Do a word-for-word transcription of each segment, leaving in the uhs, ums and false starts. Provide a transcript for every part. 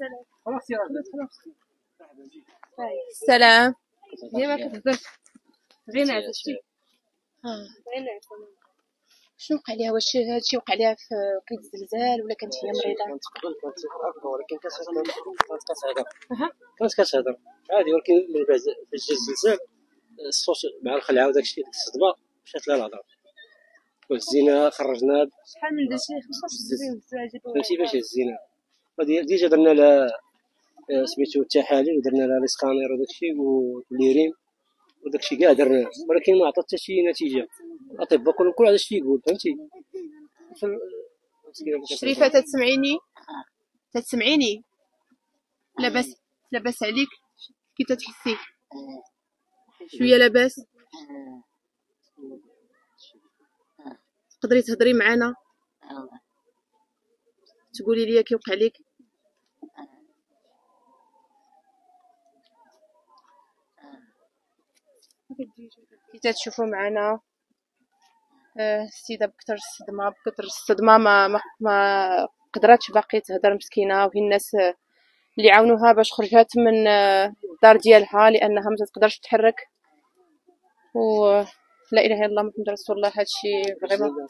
السلام. السلام. هي ما كتهضرش غير نعس شي. اه غير نعس. شنو وقع ليها؟ واش هادشي وقع ليها في وقت الزلزال ولا كانت هي مريضه؟ كانت قبل كانت هكا ولكن كانت كانت كتهضر كانت كتهضر عادي، ولكن من بعد فاش جا الزلزال الصوت مع الخلعه وداكشي ديك الصدمه مشات لها الهضره وهزينا خرجنا. شحال من داكشي خمسطاش دقيقه فهمتي باش هزينا ديجا درنا لها سميتو التحاليل ودرنا لها الاسكانير وداكشي والليرين وداكشي كاع درناه، ولكن ما عطات حتى شي نتيجه. الاطباء كل كل هذا الشيء يقول فهمتي. شريفه تسمعيني تسمعيني لاباس لاباس عليك؟ كي تتحسي شويه لاباس؟ تقدري تهضري معنا تقولي لي كي وقع لك؟ كي تتشوفوا معنا السيده بكثر الصدمه بكثر الصدمه ما ما, ما قدراتش باقي تهضر مسكينه، وهي الناس اللي عاونوها باش خرجت من الدار ديالها لانها ما تقدرش تتحرك. و لا اله الا الله محمد رسول الله. هادشي فريمون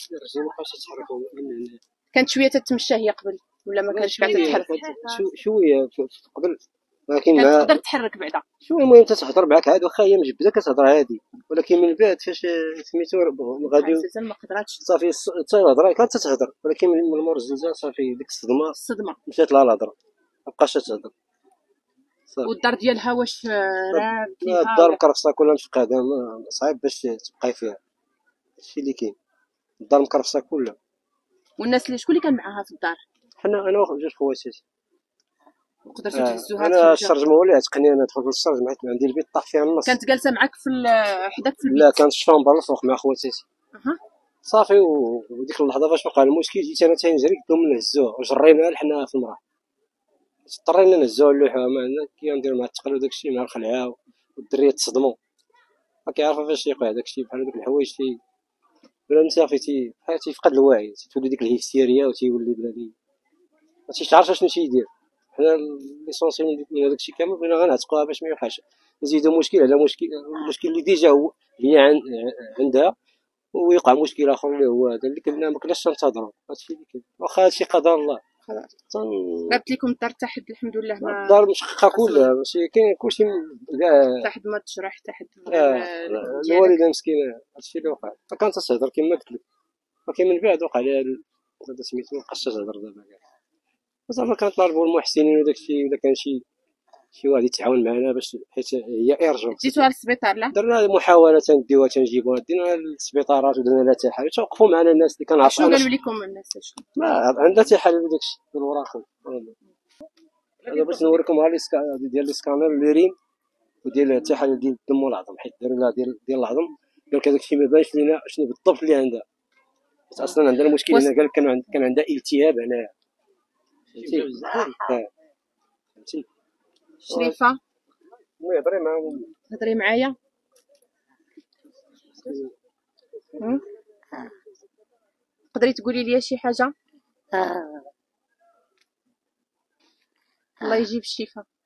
كانت شويه تتمشى هي قبل ولا ما كانش قاعده تتحرك؟ شويه قبل ولكن ما تقدر تحرك بعدا شويه. المهم تتهضر معاك عاد واخا هي مجبده كتهضر عادي، ولكن من بعد فاش سميتو غادي ما قدراتش صافي حتى الهضره كانت تتهضر، ولكن من مور الزلزال صافي ديك الصدمه الصدمه مشات لها الهضره ما بقاش تهضر. والدار ديالها واش راه فيها الدار مكرفصه كلها مفقده، صعيب باش تبقاي فيها. هادشي اللي كاين، الدار مكرفصه كلها. والناس اللي شكون اللي كان معاها في الدار؟ حنا انا وجوج خواتاتي. وقدرتوا تهزوها؟ انا الشرج هو اللي عتقني، انا دخلت للشرج معيت عندي البيت طاح فيها النص. كانت جالسه معاك في حداك في البيت؟ لا كانت الشومبر الفوق مع خواتاتي. اها صافي وديك اللحظه فاش وقع المشكل جيت انا تنجري قدام نهزوها وجريناها لحنا في المراه، اضطرينا نهزوها اللوحه ما عندنا كي نديرو مع الثقل وداكشي مع الخلعه والدريات تصدموا ما كيعرفوا فاش يوقع داكشي بحال هذوك الحوايج تي بلا صافي تي تيفقد الوعي، تولي ديك الهستيريا وتيولي بلادي ما تيعرفش شنو تيدير. حنا ليسونسيال من هذاك الشيء كامل بغينا غير نعتقوها باش ما يوقعش نزيدو مشكل على مشكل، المشكل اللي ديجا هو هي عندها ويوقع مشكل اخر اللي هو هذا اللي كنا ما كناش ننتظروا. هادشي اللي كاين واخا هادشي قدر الله. خلاص قالت لكم الدار حتى حد الحمد لله ما الدار مشققه كلها ماشي كاين كلشي كاع حتى حد ما تشرح حتى حد الوالده مسكينه. هادشي اللي وقع فكانت تهضر كما قلت لك، ولكن من بعد وقع لها هذا سميتو مابقاش تهضر دابا كاع. زعما كنطالبوا المحسنين وداك الشيء الا كان شي شي واحد يتعاون معنا باش حيت هي ارجو جيتوها للسبيطار؟ لا درنا محاوله تنديوها تنجيبوها دينا للسبيطارات ودرنا لها تحاليل توقفوا معنا الناس اللي كنعرفوا. شنو قالوا لكم الناس؟ شنو ما عندها تحاليل وداك الشيء بالوراق. انا باش نوريكم ها ديال الاسكانر الليرين وديال التحاليل ديال الدم والعظم، حيت داروا لها ديال ديال العظم قال لك هذاك الشيء ما بانش لينا شنو بالضبط اللي عندها، حيت اصلا عندنا المشكل هنا قال لك كان كان عندها التهاب هنايا. فهمتي شريفه المهم هضري معاهم هضري معايا. تقدري تقولي لي شي حاجه؟ الله يجيب الشفاء.